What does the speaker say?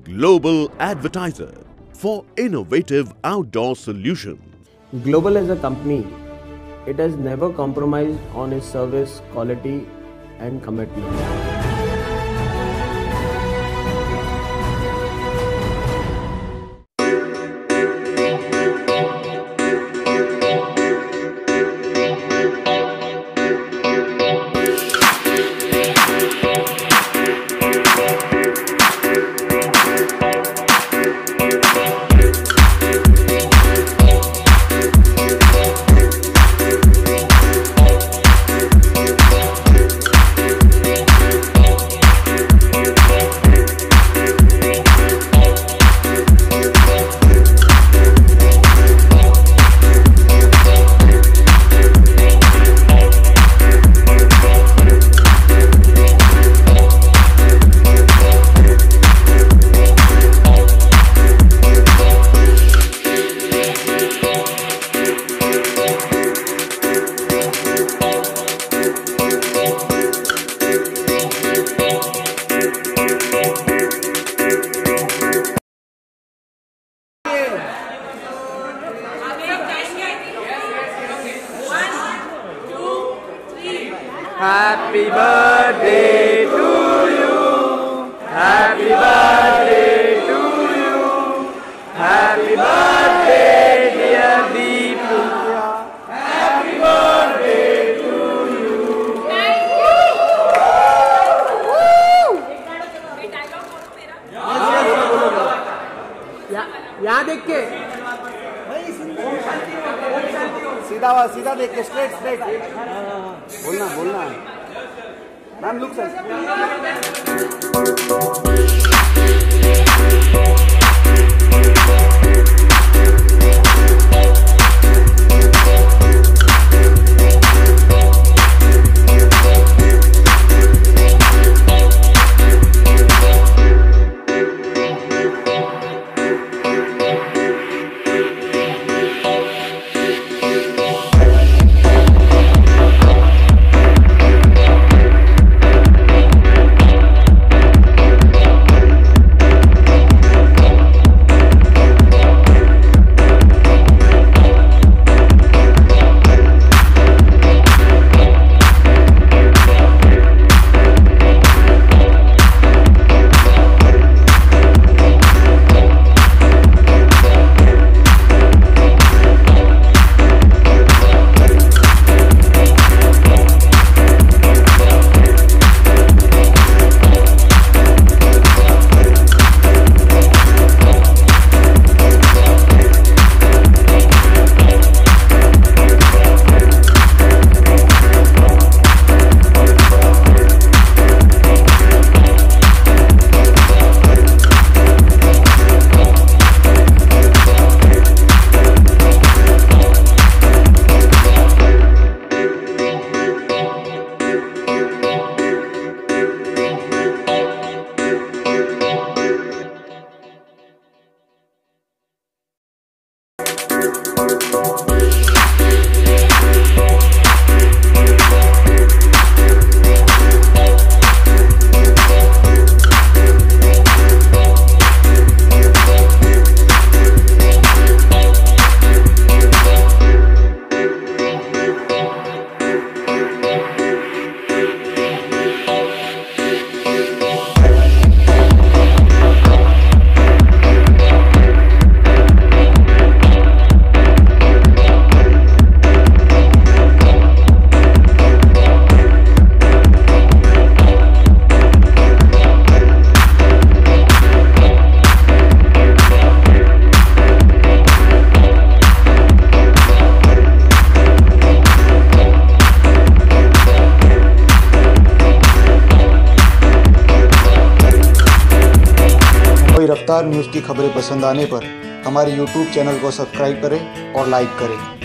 Global Advertiser for innovative outdoor solutions. Global as a company, it has never compromised on its service quality and commitment. Happy birthday to you. Happy birthday to you. Happy birthday, dear Deepu. Happy birthday to you. यहाँ देख के सीधा देख के straight बोलना ma'am look sir Raftaar news की खबरें पसंद आने पर हमारे YouTube चैनल को सब्सक्राइब करें और लाइक करें।